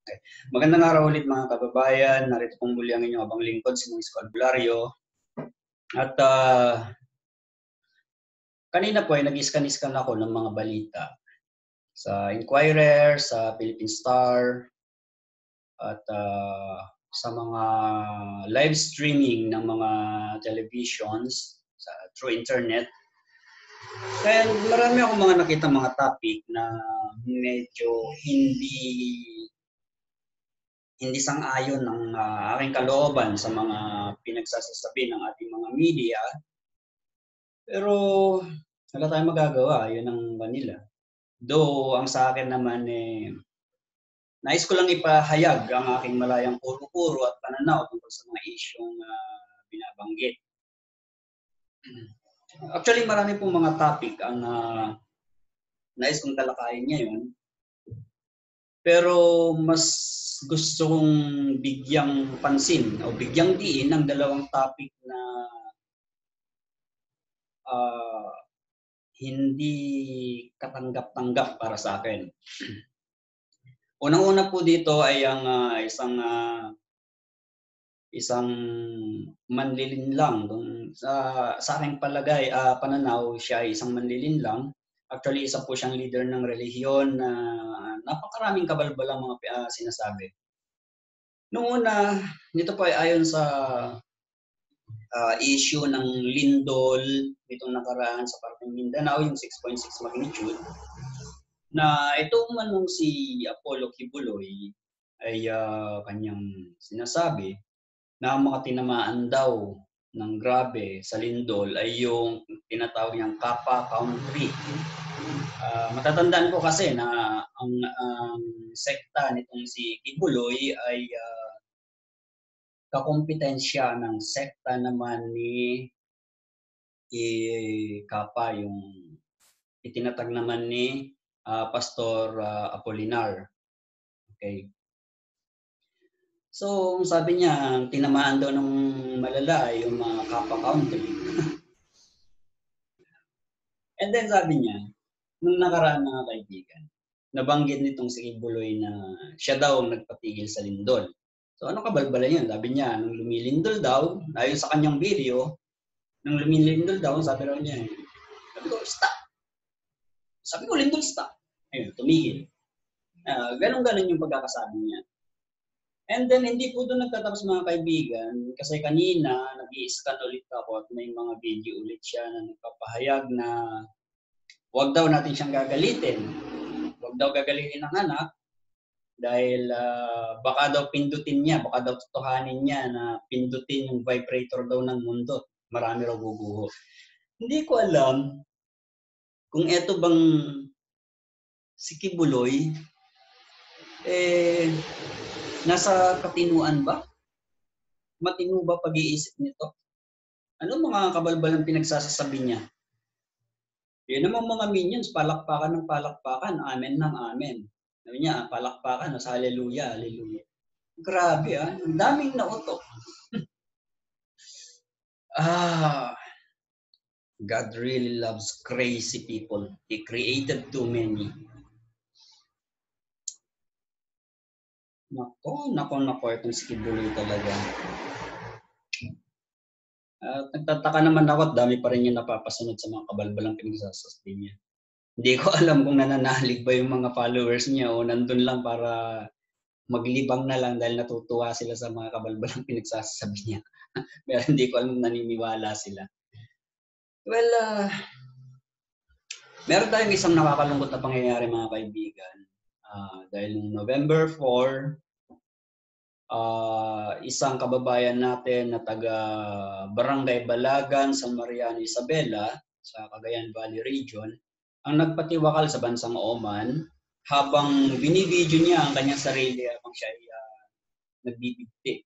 Okay. Magandang araw ulit mga kababayan. Narito pong muli ang inyong abang lingkod, si Luis Albularyo. At kanina po ay nag-iskan-iskan ako ng mga balita sa Inquirer, sa Philippine Star, at sa mga live streaming ng mga televisions through internet. And marami akong mga nakita mga topic na medyo hindi sang-ayon ng aking kalooban sa mga pinagsasasabi ng ating mga media. Pero wala tayong magagawa, yun ang kanila. Though ang sa akin naman nais ko lang ipahayag ang aking malayang puro-puro at pananaw tungkol sa mga isyong binabanggit. Actually, marami pong mga topic ang nais kong talakayin ngayon. Pero mas gusto kong bigyang pansin o bigyang diin ang dalawang topic na hindi katanggap-tanggap para sa akin. Unang-una po dito ay ang isang manlilinlang. Sa aking pananaw, siya ay isang manlilinlang. Actually, isa po siyang leader ng relihiyon na napakaraming kabalbalang mga sinasabi. Noong una, dito po ay ayon sa issue ng lindol nitong nakaraan sa parteng Mindanao, yung 6.6 magnitude, na ito manong si Apollo Kibuloy ay kanyang sinasabi na ang mga tinamaan daw ng grabe sa lindol ay yung tinatawag niyang Kapa Country. Matatandaan ko kasi na ang sekta nitong si Kibuloy ay kakompetensya ng sekta naman ni Kapa, yung itinatag naman ni Pastor Apolinar. Okay. So, sabi niya, tinamaan daw ng malala yung mga Kapa Country. And then sabi niya, nung nakaraan mga kaibigan, nabanggit nitong si Kibuloy na siya daw ang nagpatigil sa lindol. So ano kabalbala yun? Sabi niya, nung lumilindol daw, ayon sa kanyang video, nung lumilindol daw, sabi raw niya, sabi ko, stop. Sabi ko, lindol, stop. Ayun, tumigil. Ganon-ganon yung pagkakasabi niya. And then, hindi po doon nagtatapos mga kaibigan, kasi kanina, nag-i-scan ulit ako at may mga video ulit siya na nagpapahayag na huwag daw natin siyang gagalitin. Huwag daw gagalitin ang anak dahil baka daw pindutin niya, baka daw tutuhanin niya na pindutin yung vibrator daw ng mundo. Marami raw guguho. Hindi ko alam kung eto bang si Kibuloy, nasa katinuan ba? Matino ba pag-iisip nito? Ano mga kabalbalang pinagsasasabi niya? Yun naman mga minions, palakpakan ng palakpakan, amen ng amen. Sabi niya, palakpakan, sa hallelujah, hallelujah. Grabe ang daming nautok. God really loves crazy people. He created too many. Nako, itong si Kibuloy talaga. Nagtataka naman ako at dami pa rin yung napapasunod sa mga kabalbalang pinagsasasabi niya. Hindi ko alam kung nananalig ba yung mga followers niya o nandun lang para maglibang na lang dahil natutuwa sila sa mga kabalbalang pinagsasabi niya. Pero hindi ko alam naniniwala sila. Well, meron tayong isang nakakalungkot na pangyayari mga kaibigan. Dahil noong November 4, isang kababayan natin na taga Barangay Balagan, San Mariano, Isabela, sa Cagayan Valley Region, ang nagpatiwakal sa bansang Oman habang binibidyo niya ang kanyang sarili habang siya ay nagbibigti.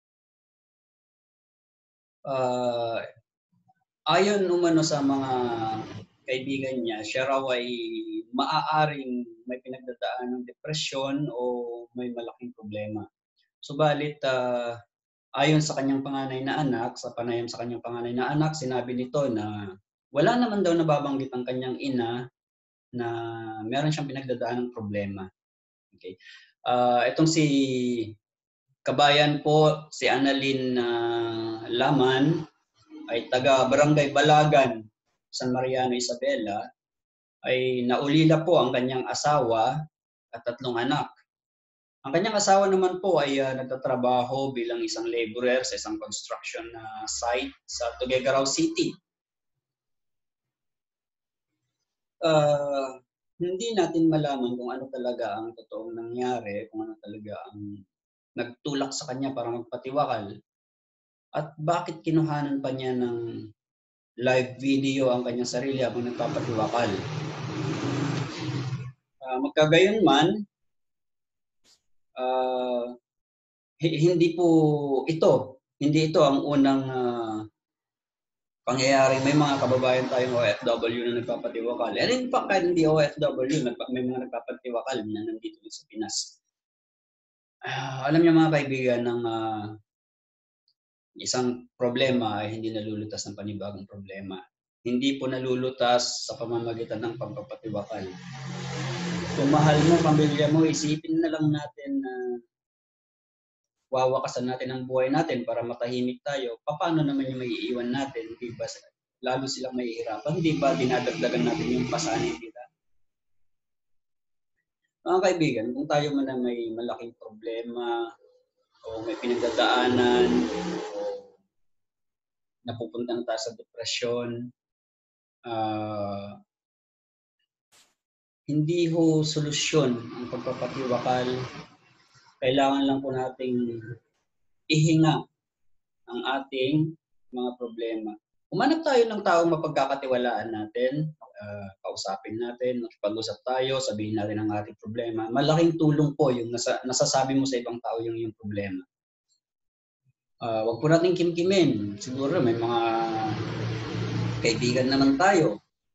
Ayon umano sa mga kaibigan niya, siya raw ay maaaring may pinagdadaan ng depresyon o may malaking problema. Subalit, ayon sa kanyang panganay na anak, sa panayam sa kanyang panganay na anak, sinabi nito na wala naman daw nababanggit ang kanyang ina na meron siyang pinagdadaan ng problema. Okay. Itong si kabayan po, si Annalyn Laman, ay taga Barangay Balagan, San Mariano, Isabela, ay naulila po ang kanyang asawa at 3 anak. Ang kanyang asawa naman po ay nagtatrabaho bilang isang laborer sa isang construction site sa Tuguegarao City. Hindi natin malaman kung ano talaga ang totoong nangyari, kung ano talaga ang nagtulak sa kanya para magpatiwakal at bakit kinuhanan pa niya ng live video ang kanyang sarili habang nagpapatiwakal. Magkagayunman, hindi ito ang unang pangyayari. May mga kababayan tayong OFW na nagpapatiwakal. And in fact, kahit hindi OFW, may mga nagpapatiwakal na nandito sa Pinas. Alam niyo mga kaibigan, ng isang problema ay hindi nalulutas ng panibagong problema. Hindi po nalulutas sa pamamagitan ng pagpapatiwakal. Kung mahal mo, pamilya mo, isipin na lang natin na wawakasan natin ang buhay natin para matahimik tayo. Paano naman yung maiiwan natin? Di ba? Lalo silang mahihirapan. Di ba dinadagdagan natin yung pasanin nila? Mga kaibigan, kung tayo man na may malaking problema o may pinagdadaanan o napupunta na tayo sa depresyon, hindi ho solusyon ang pagpapatiwakal. Kailangan lang po nating ihinga ang ating mga problema. Umanap tayo ng taong mapagkakatiwalaan natin, kausapin natin, makipag-usap tayo, sabihin natin ang ating problema. Malaking tulong po yung nasasabi mo sa ibang tao yung problema. Wag po natin kimkimin. Siguro may mga kaibigan naman tayo.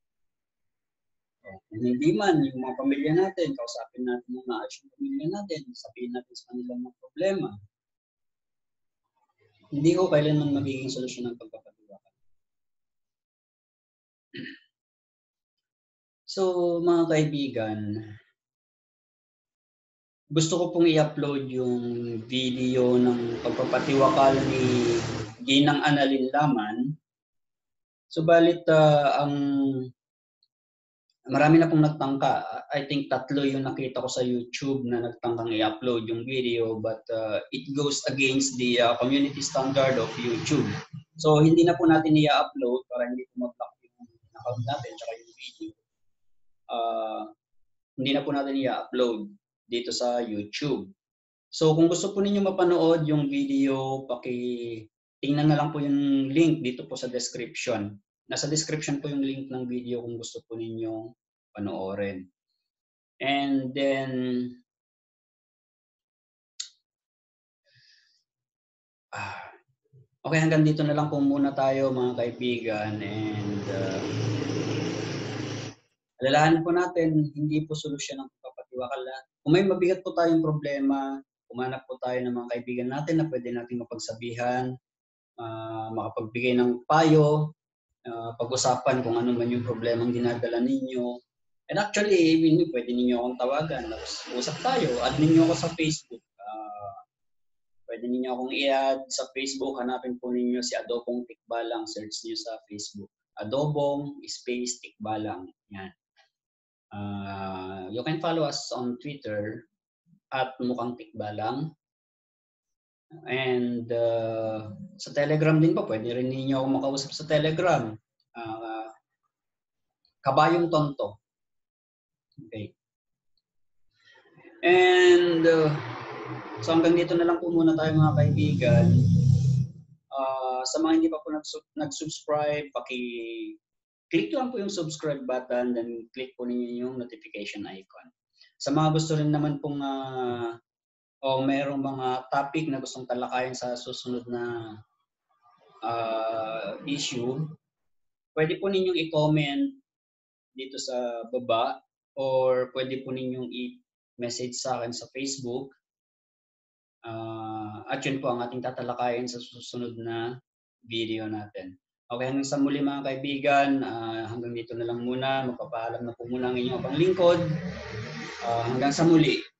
Hindi man, yung mga pamilya natin, kausapin natin ng maayos yung pamilya natin, sabihin natin sa kanilang mga problema. Hindi ko kailanman magiging solusyon ng pagpapatiwakal. So, mga kaibigan, gusto ko pong i-upload yung video ng pagpapatiwakal ni Ginang Annalyn Laman. Subalit, marami na pong nagtangka. I think 3 yung nakita ko sa YouTube na nagtangkang i-upload yung video, but it goes against the community standard of YouTube. So, hindi na po natin i-upload para hindi po mag-block yung account natin tsaka yung video. Hindi na po natin i-upload dito sa YouTube. So, kung gusto po ninyo mapanood yung video, tingnan na lang po yung link dito po sa description. Nasa description po yung link ng video kung gusto po ninyong panoorin. And then, okay, hanggang dito na lang po muna tayo mga kaibigan. And alalahanin po natin, hindi po solusyon ang pagpapatiwakal. Kung may mabigat po tayong problema, umanap po tayo ng mga kaibigan natin na pwede natin mapagsabihan, makapagbigay ng payo, pag-usapan kung ano man yung problemang dinadala ninyo. And actually, even pwede ninyo akong tawagan. Usap tayo. Add ninyo ako sa Facebook. Pwede ninyo akong i-add sa Facebook. Hanapin po ninyo si Adobong Tikbalang. Search niyo sa Facebook. Adobong space Tikbalang. Yan. You can follow us on Twitter at Mukhang Tikbalang. And sa Telegram din po, pwede rin ninyo ako makausap sa Telegram. Kabayong Tonto. Okay. And so hanggang dito na lang po muna tayo mga kaibigan. Sa mga hindi pa po nag-subscribe, click lang po yung subscribe button, then click po ninyo yung notification icon. Sa mga gusto rin naman pong merong mga topic na gustong talakayin sa susunod na issue, pwede po ninyong i-comment dito sa baba or pwede po ninyong i-message sa akin sa Facebook. At yun po ang ating tatalakayin sa susunod na video natin. Okay, hanggang sa muli mga kaibigan, hanggang dito na lang muna. Magpapaalam na po muna ang inyong paglingkod. Hanggang sa muli.